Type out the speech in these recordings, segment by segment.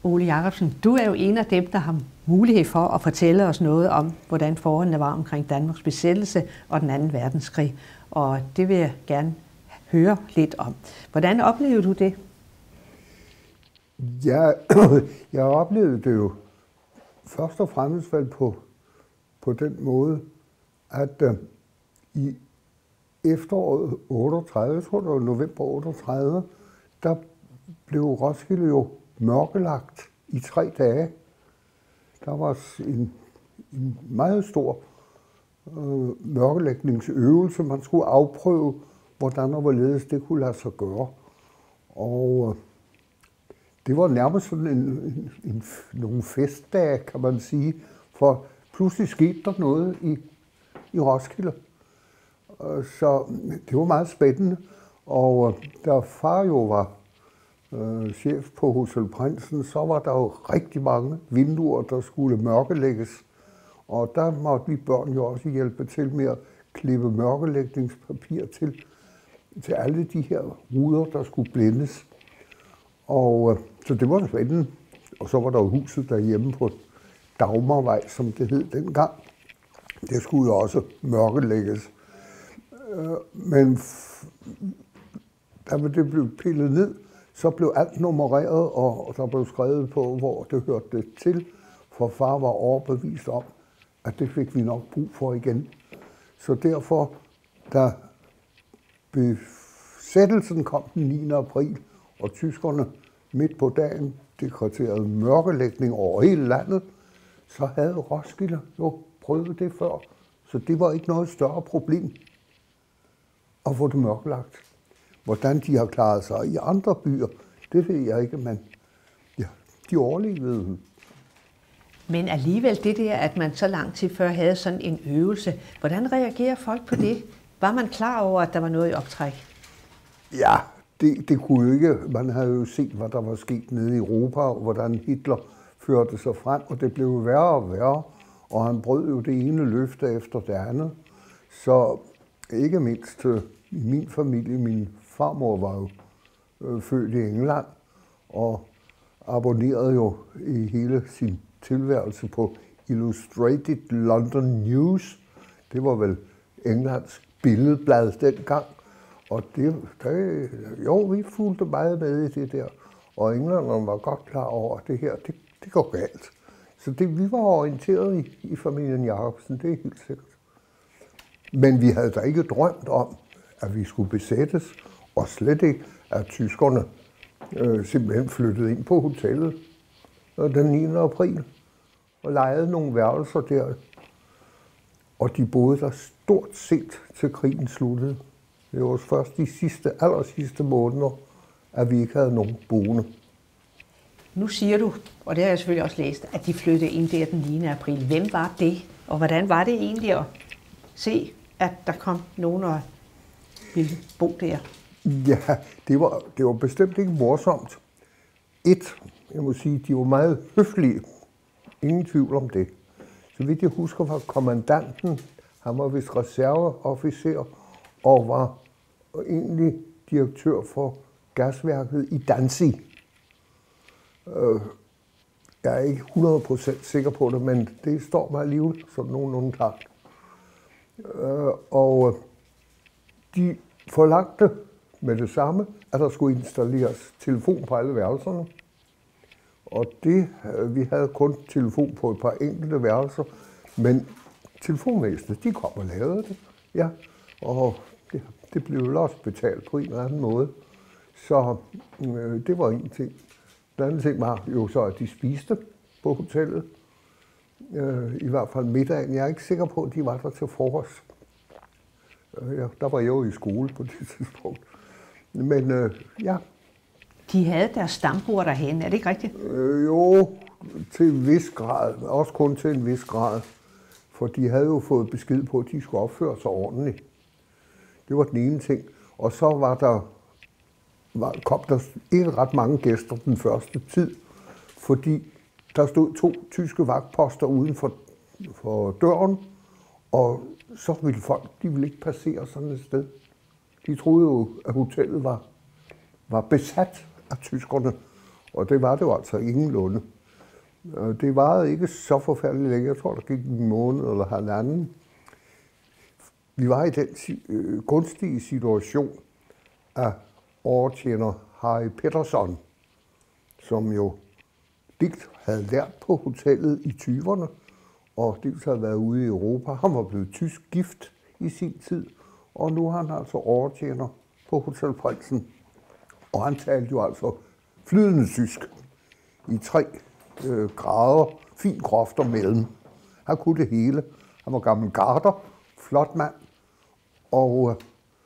Ole Jacobsen, du er jo en af dem, der har mulighed for at fortælle os noget om, hvordan forholdene var omkring Danmarks besættelse og den anden verdenskrig. Og det vil jeg gerne høre lidt om. Hvordan oplevede du det? Ja, jeg oplevede det jo først og fremmest vel på den måde, at i efteråret 38, jeg tror det var november 38, der blev Roskilde jo mørkelagt i 3 dage. Der var en meget stor mørkelægningsøvelse. Man skulle afprøve, hvordan og hvorledes det kunne lade sig gøre. Og det var nærmest sådan nogle festdage, kan man sige, for pludselig skete der noget i Roskilde. Så det var meget spændende. Og da far jo var chef på Hotel Prinsen, så var der jo rigtig mange vinduer, der skulle mørkelægges. Og der måtte vi børn jo også hjælpe til med at klippe mørkelægningspapir til alle de her ruder, der skulle blændes. Og så det var spændende. Og så var der jo huset derhjemme på Dagmarvej, som det hed dengang. Det skulle jo også mørkelægges. Men da det blev pillet ned, så blev alt nummereret, og der blev skrevet på, hvor det hørte til. For far var overbevist om, at det fik vi nok brug for igen. Så derfor, da besættelsen kom den 9. april, og tyskerne midt på dagen dekreterede mørkelægning over hele landet, så havde Roskilde jo prøvet det før. Så det var ikke noget større problem at få det mørkelagt. Hvordan de har klaret sig i andre byer, det ved jeg ikke, men ja, de overlevede. Men alligevel det der, at man så lang tid før havde sådan en øvelse, hvordan reagerer folk på det? Var man klar over, at der var noget i optræk? Ja, det kunne jo ikke. Man havde jo set, hvad der var sket nede i Europa, og hvordan Hitler førte sig frem, og det blev værre og værre, og han brød jo det ene løfte efter det andet. Så ikke mindst i min familie, min farmor var jo født i England, og abonnerede jo i hele sin tilværelse på Illustrated London News. Det var vel Englands billedblad dengang. Og vi fulgte meget med i det der. Og englænderne var godt klar over, at det her, det går galt. Så vi var orienteret i familien Jacobsen, det er helt sikkert. Men vi havde da ikke drømt om, at vi skulle besættes, og slet ikke, at tyskerne simpelthen flyttede ind på hotellet den 9. april og lejede nogle værelser der. Og de boede der stort set til krigen sluttede. Det var først de aller sidste måneder, at vi ikke havde nogen boende. Nu siger du, og det har jeg selvfølgelig også læst, at de flyttede ind der den 9. april. Hvem var det, og hvordan var det egentlig at se, at der kom nogen og ville bo der? Ja, det var bestemt ikke morsomt. Jeg må sige, de var meget høflige. Ingen tvivl om det. Så vidt jeg husker, var kommandanten, han var vist reserveofficer, og var egentlig direktør for gasværket i Danzig. Jeg er ikke 100% sikker på det, men det står mig alligevel som nogenlunde klart. Og de forlangte med det samme, at der skulle installeres telefon på alle værelserne. Og vi havde kun telefon på et par enkelte værelser, men telefonvæsenet, de kom og lavede det. Ja, og det blev jo også betalt på en eller anden måde. Så det var en ting. Den anden ting var jo så, at de spiste på hotellet. I hvert fald middagen. Jeg er ikke sikker på, at de var der til frokost. Der var jeg jo i skole på det tidspunkt. Men ja. De havde deres stambord derhen, er det ikke rigtigt? Jo, til en vis grad. Også kun til en vis grad. For de havde jo fået besked på, at de skulle opføre sig ordentligt. Det var den ene ting. Og så kom der ikke ret mange gæster den første tid, fordi der stod 2 tyske vagtposter uden for døren, og så ville folk, de ville ikke passere sådan et sted. De troede jo, at hotellet var besat af tyskerne, Og det var det jo altså ingenlunde. Det varede ikke så forfærdeligt længe. Jeg tror, der gik en måned eller halvanden. Vi var i den gunstige situation, at overtjener Harry Pettersson, som jo digt havde lært på hotellet i 20'erne, og dels havde været ude i Europa. Han var blevet tysk gift i sin tid, og nu er han altså overtjener på Hotel Prinsen. Og han talte jo altså flydende tysk i 3 grader, fint groft og mellem. Han kunne det hele. Han var gammel garder, flot mand, og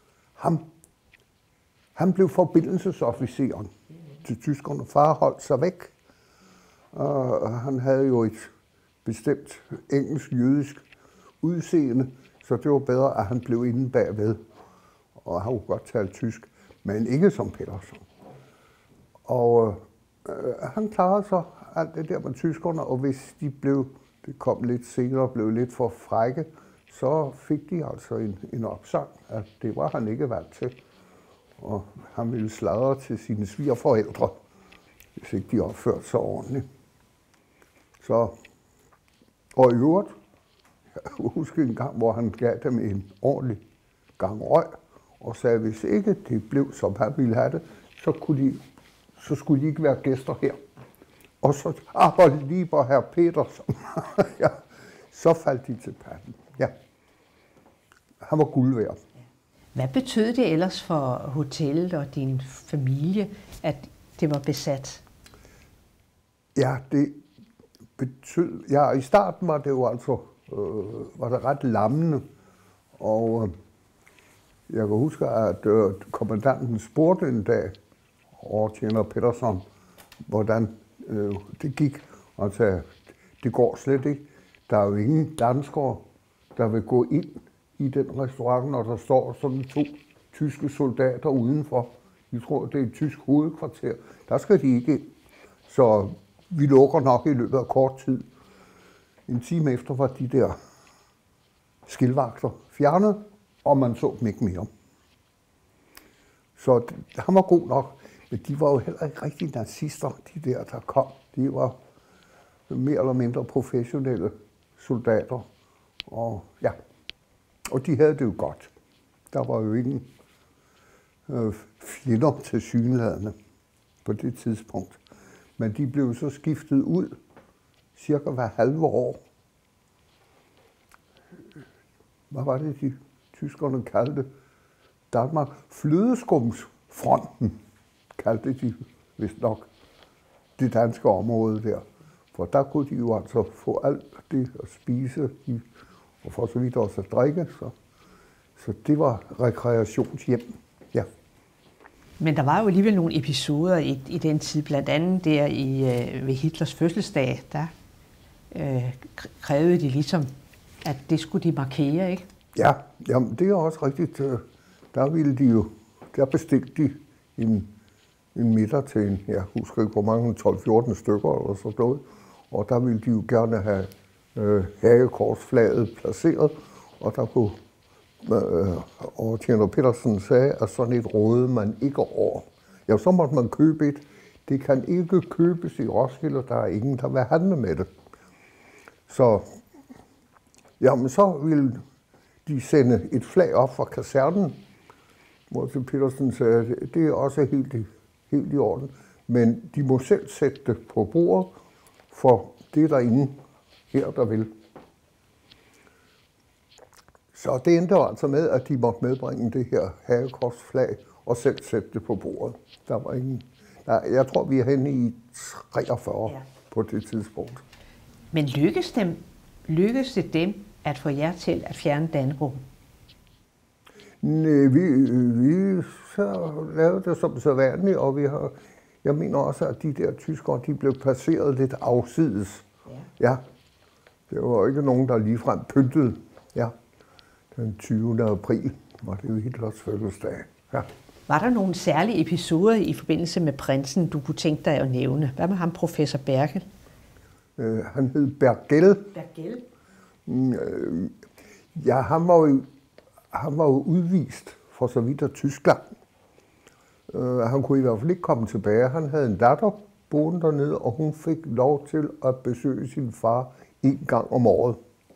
han blev forbindelsesofficeren til tyskerne. Far holdt sig væk. Han havde jo et bestemt engelsk-jødisk udseende, så det var bedre, at han blev inde bagved. Og han kunne godt tale tysk, men ikke som Pettersson. Og han klarede sig alt det der med tyskerne, og hvis det kom lidt senere, blev lidt for frække, så fik de altså en opsang, at det var han ikke vant til. Og han ville sladre til sine svigerforældre, hvis ikke de opførte sig ordentligt. Så, og i øvrigt, jeg husker en gang, hvor han gav dem en ordentlig gang røg, og sagde, at hvis ikke det blev, som han ville have det, så skulle de ikke være gæster her. Og så arbejde lige på herr Petersen. Ja, så faldt de til panden. Ja. Han var guld værd. Hvad betød det ellers for hotellet og din familie, at det var besat? Ja, det betød... Ja, i starten var det jo altså var det ret lammende. Og jeg kan huske, at kommandanten spurgte en dag overtjener Pettersson, hvordan det gik. Og han sagde, det går slet ikke. Der er jo ingen danskere, der vil gå ind i den restaurant, når der står sådan 2 tyske soldater udenfor. De tror, det er et tysk hovedkvarter. Der skal de ikke ind. Så vi lukker nok i løbet af kort tid. En time efter var de der skildvagter fjernet, og man så dem ikke mere. Så han var god nok, men de var jo heller ikke rigtig nazister, de der kom. De var mere eller mindre professionelle soldater, og ja, og de havde det jo godt. Der var jo ingen fjender tilsyneladende på det tidspunkt. Men de blev så skiftet ud cirka hver halve år. Hvad var det, de tyskerne kaldte Danmark? Flødeskumsfronten kaldte de vist nok det danske område der. For der kunne de jo altså få alt det at spise, og for så vidt også at drikke. Så det var rekreationshjem, ja. Men der var jo alligevel nogle episoder i den tid, blandt andet der ved Hitlers fødselsdag, der krævede de ligesom, at det skulle de markere, ikke? Ja, jamen, det er også rigtigt. Der bestilte de en middag til en, jeg husker ikke hvor mange, 12-14 stykker eller sådan noget. Og der ville de jo gerne have hagekorsflaget placeret, og der kunne overtjener Pettersson sagde, at sådan et rådede man ikke over. Ja, så måtte man købe et. Det kan ikke købes i Roskilde, der er ingen, der vil handle med det. Så, jamen, så ville de sende et flag op fra kasernen, hvor Pettersson sagde, at det er også helt i orden, men de må selv sætte det på bordet, for det er der ingen her, der vil. Så det endte altså med, at de måtte medbringe det her hagekorsflag og selv sætte det på bordet. Der var ingen. Jeg tror, vi er henne i 43 på det tidspunkt. Men lykkedes det dem at få jer til at fjerne Dannebrog? Nej, vi så lavede det som så vanligt, og jeg mener også, at de der tyskere, de blev placeret lidt afsides. Ja. Det var ikke nogen, der ligefrem pyntede. Ja. Den 20. april var det jo Hitlers fødselsdag. Ja. Var der nogle særlige episoder i forbindelse med prinsen, du kunne tænke dig at nævne? Hvad med ham, professor Bergel? Han hed Bergel. Bergel? Ja, han var jo udvist for så vidt af Tyskland. Han kunne i hvert fald ikke komme tilbage. Han havde en datter, boede dernede, og hun fik lov til at besøge sin far en gang om året.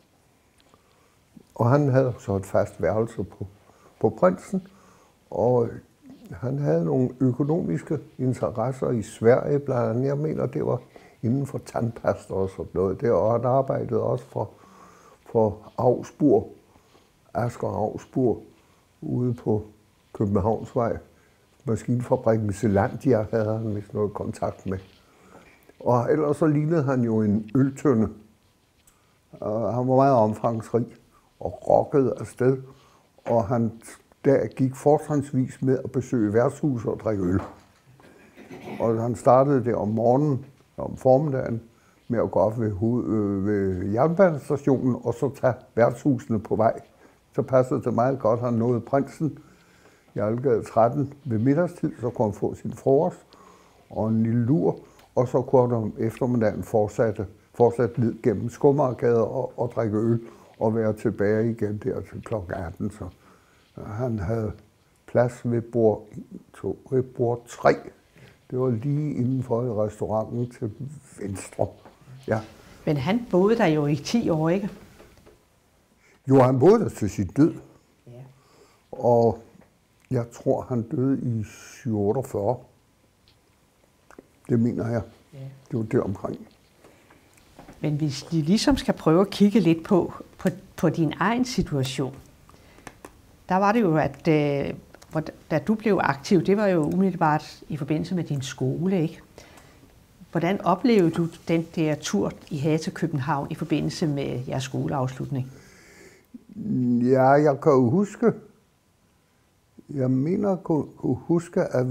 Og han havde så et fast værelse på Prinsen, og han havde nogle økonomiske interesser i Sverige, blandt andet. Jeg mener, det var inden for tandpasta og sådan noget der, og han arbejdede også for Augsburg, Asger Augsburg, ude på Københavnsvej. Maskinfabrikken Zelandia havde han vist noget kontakt med. Og ellers så lignede han jo en øltønde. Han var meget omfangsrig og rockede afsted, og han der gik fortrinsvis med at besøge værtshuse og drikke øl. Og han startede det om morgenen, om formiddagen, med at gå op ved jernbanestationen og så tage værtshusene på vej. Så passede det meget godt, han nåede Prinsen i Algade 13 ved middagstid, så kunne han få sin frokost og en lille lur, og så kunne han om eftermiddagen fortsat ned gennem Skomagergade og drikke øl og være tilbage igen der til kl. 18. Så han havde plads ved bord 3. Det var lige indenfor i restauranten til venstre. Ja. Men han boede der jo i 10 år, ikke? Jo, han boede der til sit død. Ja. Og jeg tror, han døde i 47. Det mener jeg. Ja. Det var der omkring. Men hvis vi ligesom skal prøve at kigge lidt på din egen situation, der var det jo, at da du blev aktiv, det var jo umiddelbart i forbindelse med din skole, ikke? Hvordan oplevede du den der tur, I havde til København i forbindelse med jeres skoleafslutning? Ja, jeg kan jo huske, jeg mener, jeg kunne huske, at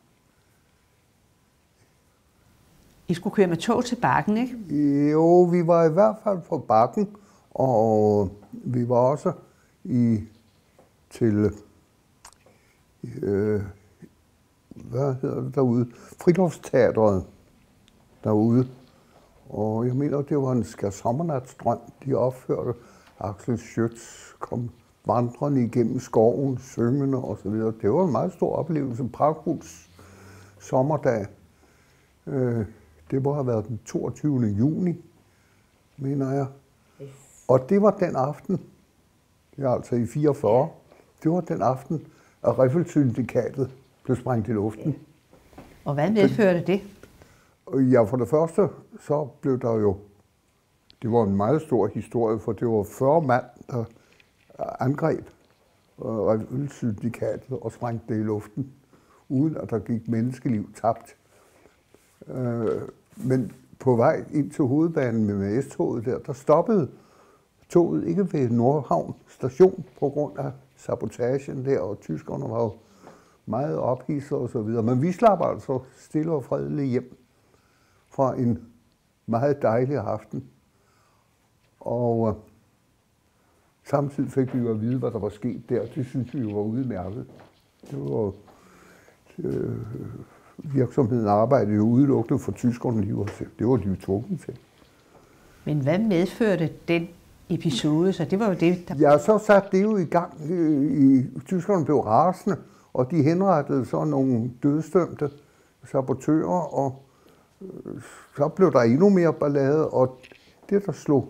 I skulle køre med tog til Bakken, ikke? Jo, vi var i hvert fald på Bakken, og vi var også til hvad hedder det derude? Friluftsteatret derude. Og jeg mener, det var en skærsommernatsdrøm, de opførte. Axel Schøtz kom vandrende igennem skoven, syngende og så videre. Det var en meget stor oplevelse. Pragtfuls sommerdag. Det må have været den 22. juni, mener jeg. Og det var den aften, ja, altså i 44, det var den aften, at Riffelsyndikatet blev sprængt i luften. Og hvad medførte det? Ja, for det første, så blev der jo, det var en meget stor historie, for det var 40 mand, der angreb Riffelsyndikatet og sprængte det i luften, uden at der gik menneskeliv tabt. Men på vej ind til hovedbanen med S-toget der stoppede toget ikke ved Nordhavn station på grund af sabotagen der, og tyskerne var jo meget ophidset og så videre. Men vi slap altså stille og fredeligt hjem fra en meget dejlig aften. Og samtidig fik vi jo at vide, hvad der var sket der. Det synes vi jo var udmærket. Det var virksomheden arbejdede jo udelukkende for tyskerne lige. Det var de jo tvunget til. Men hvad medførte den episode? Så det var jo det, der... Ja, så satte det jo i gang. Tyskerne blev rasende, og de henrettede så nogle dødsdømte sabotører, og så blev der endnu mere ballade, og det, der slog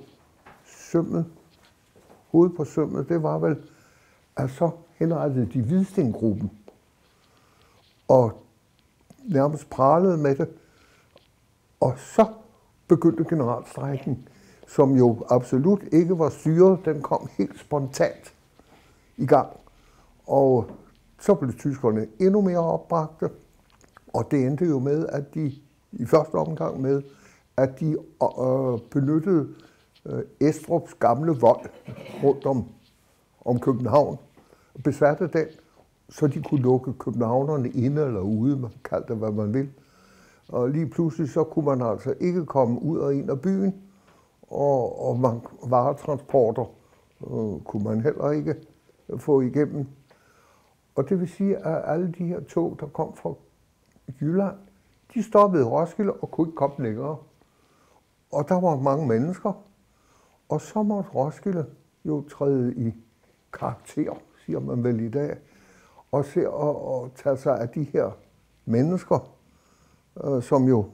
hovedet på sømmet, det var vel, at så henrettede de Hvidstengruppen, og nærmest pralede med det. Og så begyndte generalstrejken, som jo absolut ikke var styret. Den kom helt spontant i gang. Og så blev tyskerne endnu mere opbragte. Og det endte jo med, at de i første omgang med, at de benyttede Estrups gamle vold rundt om København og besatte den, så de kunne lukke københavnerne inde eller ude, man kaldte det, hvad man vil. Og lige pludselig så kunne man altså ikke komme ud og ind af byen, og varetransporter kunne man heller ikke få igennem. Og det vil sige, at alle de her tog, der kom fra Jylland, de stoppede i Roskilde og kunne ikke komme længere. Og der var mange mennesker, og så måtte Roskilde jo træde i karakter, siger man vel i dag, og se og tage sig af de her mennesker, som jo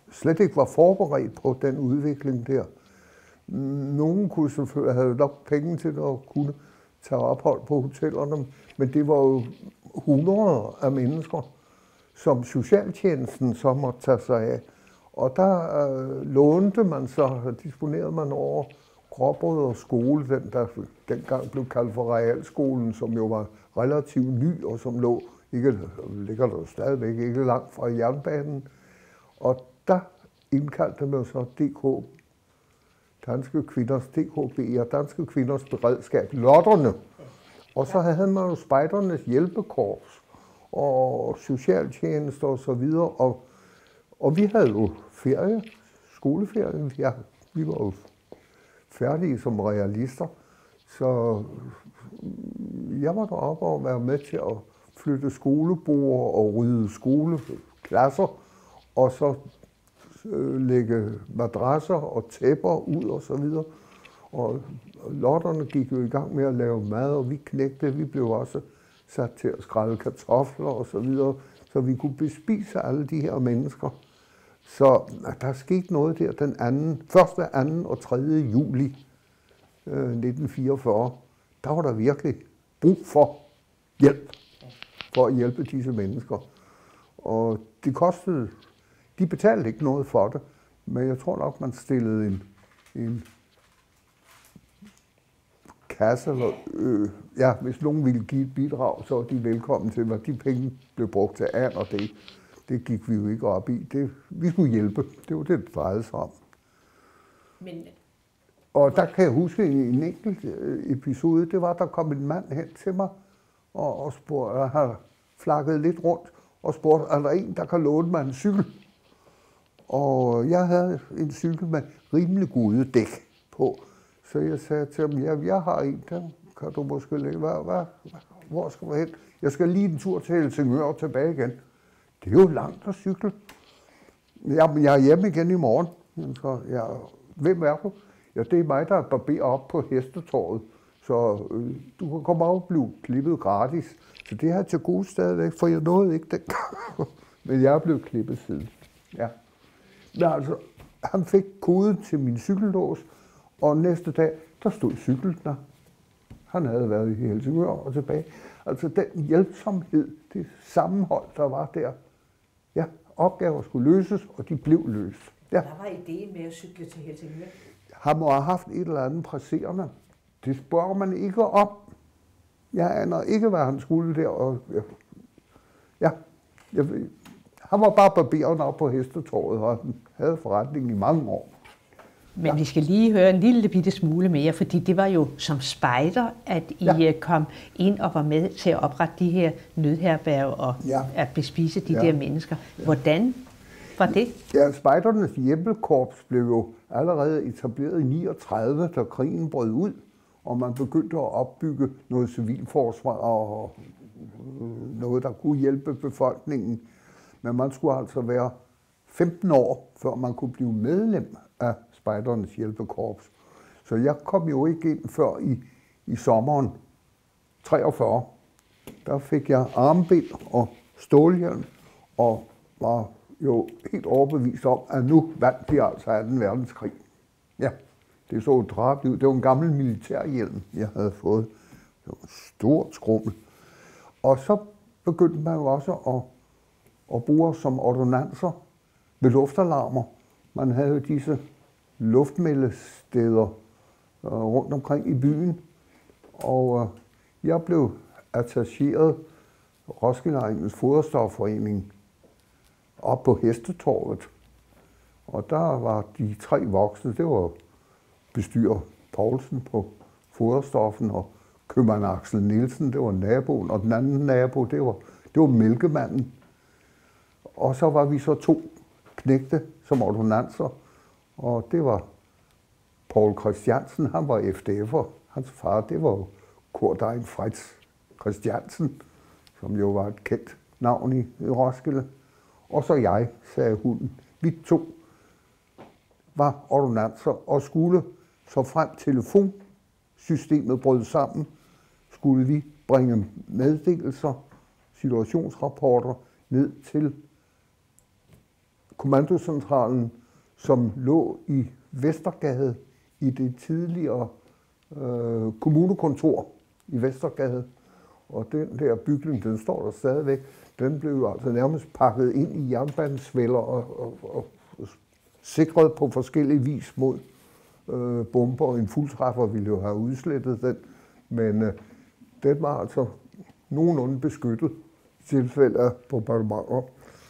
slet ikke var forberedt på den udvikling der. Nogen kunne selvfølgelig have nok penge til at kunne tage ophold på hotellerne, men det var jo hundreder af mennesker, som socialtjenesten så måtte tage sig af. Og der lånte man så, disponerede man over Gråbrødre skole, den der dengang blev kaldt for realskolen, som jo var relativt ny, og som ligger der stadigvæk ikke langt fra jernbanen. Og der indkaldte man så DK, Danske Kvinders, DKB og Danske Kvinders Beredskab, lotterne. Og så havde man jo spejdernes hjælpekorps og socialtjenester og så videre. Og vi havde jo ferie, skoleferie. Ja, vi var jo færdige som realister. Så jeg var deroppe og være med til at flytte skolebord og rydde skoleklasser, og så lægge madrasser og tæpper ud og så videre. Og lotterne gik jo i gang med at lave mad, og vi knægte, vi blev også sat til at skrælle kartofler og så videre, så vi kunne bespise alle de her mennesker. Så der skete noget der den 1., 2. og 3. juli 1944. Der var der virkelig brug for hjælp, for at hjælpe disse mennesker. Og det kostede, de betalte ikke noget for det, men jeg tror nok, man stillede en kasse, eller, hvis nogen ville give et bidrag, så var de velkommen til, hvad de penge blev brugt til an, og det gik vi jo ikke op i. Vi skulle hjælpe. Det var det, det drejede sig om. Men... Og der kan jeg huske en enkelt episode, det var, der kom en mand hen til mig og spurgte, jeg har flakket lidt rundt og spurgte, er der en, der kan låne mig en cykel? Og jeg havde en cykel med rimelig gode dæk på. Så jeg sagde til ham, ja, jeg har en, der kan du måske lægge. Hvor skal du hen? Jeg skal lige en tur til Helsingør og tilbage igen. Det er jo langt at cykle. Jamen, jeg er hjemme igen i morgen. Så, hvem er du? Ja, det er mig, der barberer op på Hestetorvet. Så du kan komme op og blive klippet gratis. Så det har jeg til gode stadigvæk, for jeg nåede ikke den. Men jeg er blevet klippet siden. Ja. Men altså, han fik koden til min cykellås, og næste dag, der stod cyklen der. Han havde været i Helsingør og tilbage. Altså den hjælpsomhed, det sammenhold, der var der. Ja, opgaver skulle løses, og de blev løst. Ja. Hvad var ideen med at cykle til Helsingør? Han må have haft et eller andet presserende. Det spørger man ikke om. Jeg aner ikke, hvad han skulle der. Og han var bare barberen op på Hestetorvet, og han havde forretning i mange år. Men vi skal lige høre en lille bitte smule mere, fordi det var jo som spejder, at I kom ind og var med til at oprette de her nødherberg og at bespise de der mennesker. Hvordan var det? Ja, spejdernes hjælpekorps blev jo allerede etableret i 39, da krigen brød ud, og man begyndte at opbygge noget civilforsvar og noget, der kunne hjælpe befolkningen. Men man skulle altså være 15 år, før man kunne blive medlem af spejdernes hjælpekorps. Så jeg kom jo ikke ind før i sommeren 43. Der fik jeg armbind og stålhjelm, og var jo helt overbevist om, at nu vandt de altså 2. verdenskrig. Ja, det så drabeligt ud. Det var en gammel militærhjelm, jeg havde fået. Det var en stort skrummel. Og så begyndte man jo også at bruge som ordonnanser ved luftalarmer. Man havde disse luftmeldesteder rundt omkring i byen, og jeg blev attacheret Roskilde Egnens Foderstofforening op på Hestetorvet. Og der var de 3 voksne, det var bestyrer Poulsen på foderstoffen, og købmand Axel Nielsen, det var naboen, og den anden nabo, det var mælkemanden. Og så var vi så 2 knægte som ordonnanser, og det var Paul Christiansen, han var FDF'er. Hans far, det var jo Kordein Fritz Christiansen, som jo var et kendt navn i Roskilde. Og så jeg, sagde hunden. Vi 2 var ordonnanser og skulle, så frem telefonsystemet brød sammen, skulle vi bringe meddelelser, situationsrapporter ned til kommandocentralen, som lå i Vestergade i det tidligere kommunekontor i Vestergade. Og den der bygning, den står der stadigvæk. Den blev altså nærmest pakket ind i jernbanesvælder og sikret på forskellige vis mod bomber. En fuldtræffer ville jo have udslettet den, men den var altså nogenlunde beskyttet i tilfælde af bombardementer.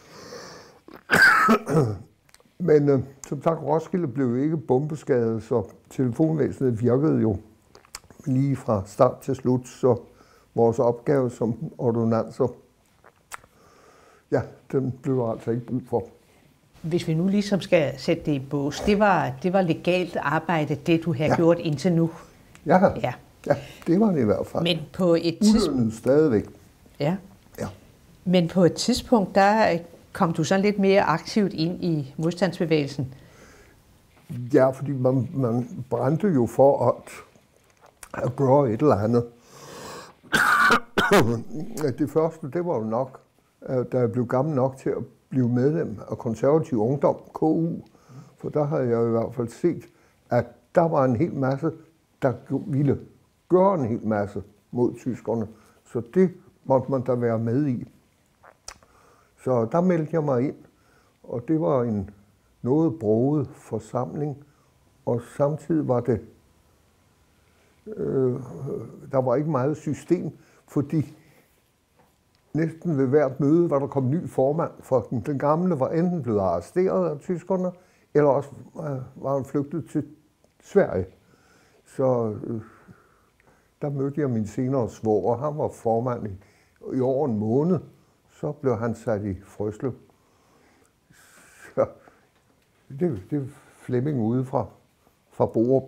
Men som sagt, Roskilde blev ikke bombeskadet, så telefonvæsenet virkede jo lige fra start til slut, så vores opgave som ordonnanser, ja, den blev altså ikke brug for. Hvis vi nu ligesom skal sætte det i bås, det var legalt arbejde, det du har gjort indtil nu. Ja, det var det i hvert fald. Men på et tidspunkt stadigvæk. Ja. Ja. Men på et tidspunkt, der kom du så lidt mere aktivt ind i modstandsbevægelsen. Ja, fordi man brændte jo for at gøre et eller andet. Det første, det var jo nok, da jeg blev gammel nok til at blive medlem af Konservativ Ungdom, KU. For der havde jeg i hvert fald set, at der var en hel masse, der ville gøre en hel masse mod tyskerne. Så det måtte man da være med i. Så der meldte jeg mig ind, og det var en noget broget forsamling. Og samtidig var det, der var ikke meget system, fordi næsten ved hvert møde var der kom ny formand, for den gamle var enten blevet arresteret af tyskerne, eller også var han flygtet til Sverige. Så der mødte jeg min senere svoger, han var formand i over en måned, så blev han sat i Frøslev. Så det er Flemming ude fra Borup.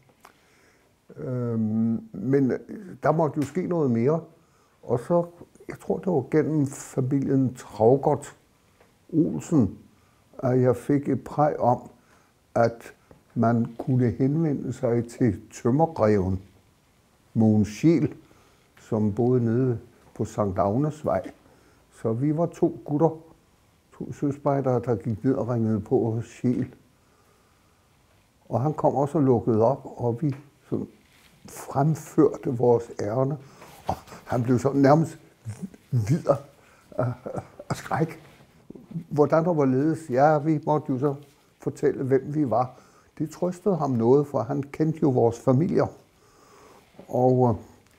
Men der måtte jo ske noget mere, og så, jeg tror det var gennem familien Traugott Olsen, at jeg fik et præg om, at man kunne henvende sig til tømmergreven Mogens Scheel, som boede nede på Sankt Agnesvej. Så vi var 2 gutter, 2 søspejdere, der gik ned og ringede på hos Scheel. Og han kom også og lukkede op, og vi sådan fremførte vores ærne. Og han blev så nærmest videre af skræk. Hvordan der var ledes? Ja, vi måtte jo så fortælle, hvem vi var. Det trøstede ham noget, for han kendte jo vores familier. Og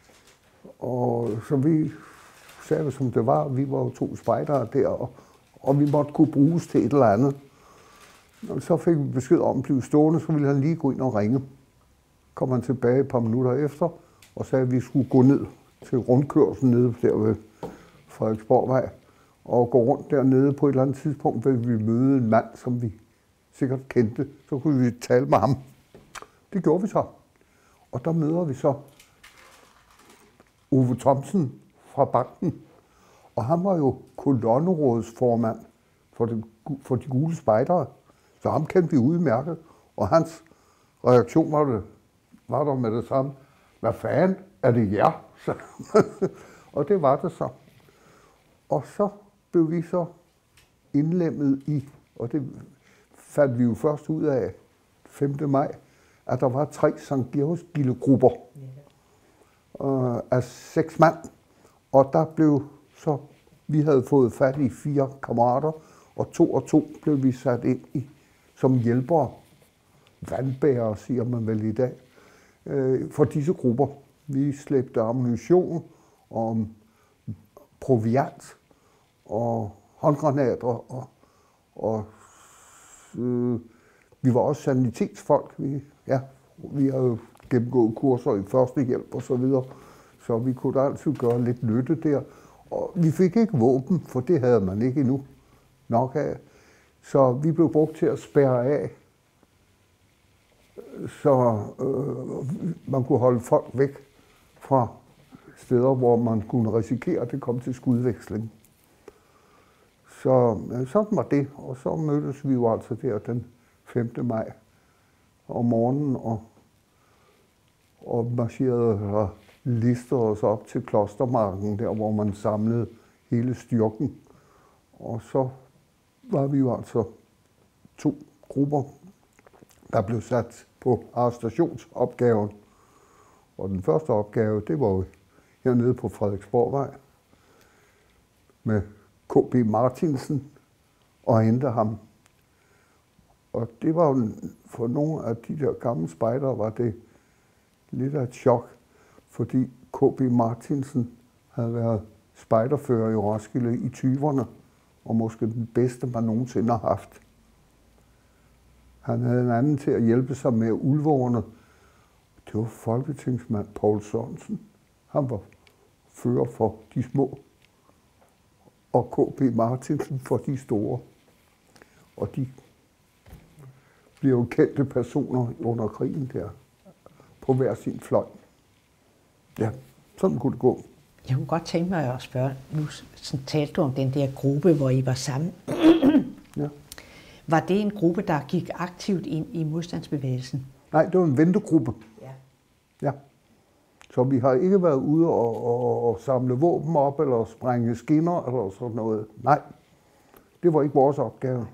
så vi sagde det, som det var. Vi var jo 2 spejdere der, og vi måtte kunne bruges til et eller andet. Og så fik vi besked om at blive stående, så ville han lige gå ind og ringe. Kom han tilbage et par minutter efter, og sagde, at vi skulle gå ned til rundkørslen nede der ved Frederiksborgvej, og gå rundt dernede på et eller andet tidspunkt, ville vi møde en mand, som vi sikkert kendte. Så kunne vi tale med ham. Det gjorde vi så. Og der møder vi så Ove Thomsen fra banken. Og han var jo kolonnerådsformand for de gule spejdere. Så ham kendte vi udmærket. Og hans reaktion var der med det samme. Hvad fanden er det jer? Og det var det så. Og så blev vi så indlemmet i, og det fandt vi jo først ud af 5. maj, at der var 3 Sankt Georgsgildegrupper af 6 mand. Og der blev så, vi havde fået fat i 4 kammerater, og 2 og 2 blev vi sat ind i som hjælpere, vandbærere, siger man vel i dag, for disse grupper. Vi slæbte ammunition og proviant og håndgranater, og vi var også sanitetsfolk. Vi havde jo gennemgået kurser i førstehjælp og så videre, så vi kunne da altid gøre lidt nytte der. Og vi fik ikke våben, for det havde man ikke endnu nok af. Så vi blev brugt til at spærre af, så man kunne holde folk væk fra steder, hvor man kunne risikere, at det kom til skudveksling. Så sådan var det, og så mødtes vi jo altså der den 5. maj om morgenen og marcherede og listede os op til Klostermarken, der hvor man samlede hele styrken. Og så var vi jo altså 2 grupper, der blev sat på arrestationsopgaven. Og den første opgave, det var jo hernede på Frederiksborgvej med K.B. Martinsen og hente ham. Og det var jo for nogle af de der gamle spejdere, var det lidt af et chok, fordi K.B. Martinsen havde været spejderfører i Roskilde i 20'erne, og måske den bedste, man nogensinde har haft. Han havde en anden til at hjælpe sig med ulvårene. Det var folketingsmand Poul Sørensen. Han var fører for de små, og K.B. Martinsen for de store. Og de blev jo kendte personer under krigen der, på hver sin fløj. Ja, sådan kunne det gå. Jeg kunne godt tænke mig at spørge, nu sådan talte du om den der gruppe, hvor I var sammen. Ja. Var det en gruppe, der gik aktivt ind i modstandsbevægelsen? Nej, det var en ventegruppe. Ja. Ja. Så vi har ikke været ude og samle våben op, eller sprænge skinner, eller sådan noget. Nej, det var ikke vores opgave.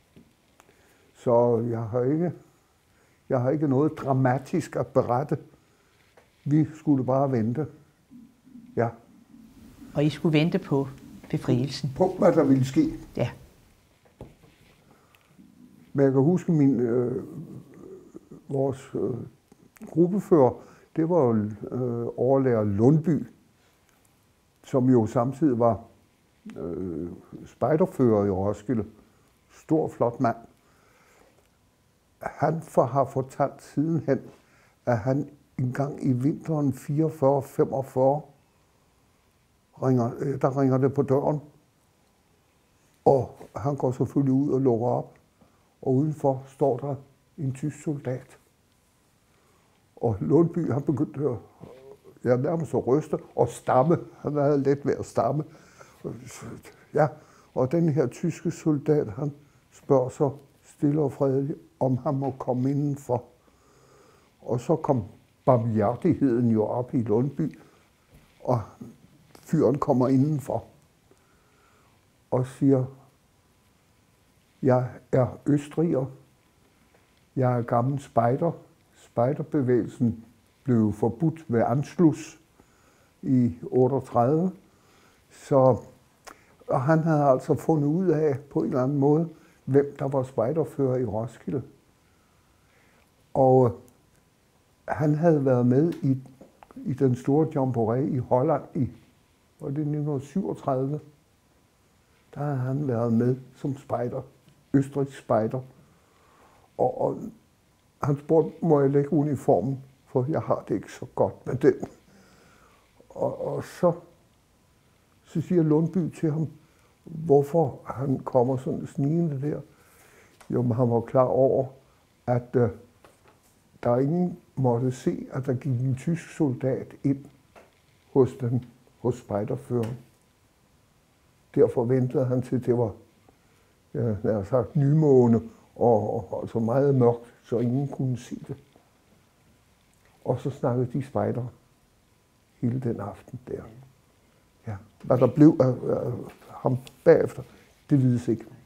Så jeg har ikke noget dramatisk at berette. Vi skulle bare vente. Ja. Og I skulle vente på befrielsen? På, hvad der ville ske. Ja. Men jeg kan huske vores gruppefører, det var jo overlærer Lundby, som jo samtidig var spejderfører i Roskilde. Stor, flot mand. Han har fortalt sidenhen, at han en gang i vinteren 44-45 ringer det på døren. Og han går selvfølgelig ud og lukker op. Og udenfor står der en tysk soldat. Og Lundby, han begyndte nærmest at ryste og stamme. Han havde let ved at stamme. Ja, og den her tyske soldat, han spørger så stille og fredeligt, om han må komme indenfor. Og så kom barmhjertigheden jo op i Lundby, og fyren kommer indenfor og siger, jeg er østriger, jeg er gammel spejder. Spejderbevægelsen blev forbudt ved Anschluss i 38. Og han havde altså fundet ud af på en eller anden måde, hvem der var spejderfører i Roskilde. Og han havde været med i den store jamboree i Holland i, var det 1937? Der havde han været med som spejder, østrigsk spejder. Og han spurgte, må jeg lægge uniformen, for jeg har det ikke så godt med den. Og så siger Lundby til ham, hvorfor han kommer sådan snigende der. Jo, men han var klar over, at der ingen måtte se, at der gik en tysk soldat ind hos spejderføreren. Derfor ventede han til, det var, jeg har sagt, nymåne og altså meget mørkt, så ingen kunne se det. Og så snakkede de spejder hele den aften der. Ja. Hvad der blev af ham bagefter, det vides ikke.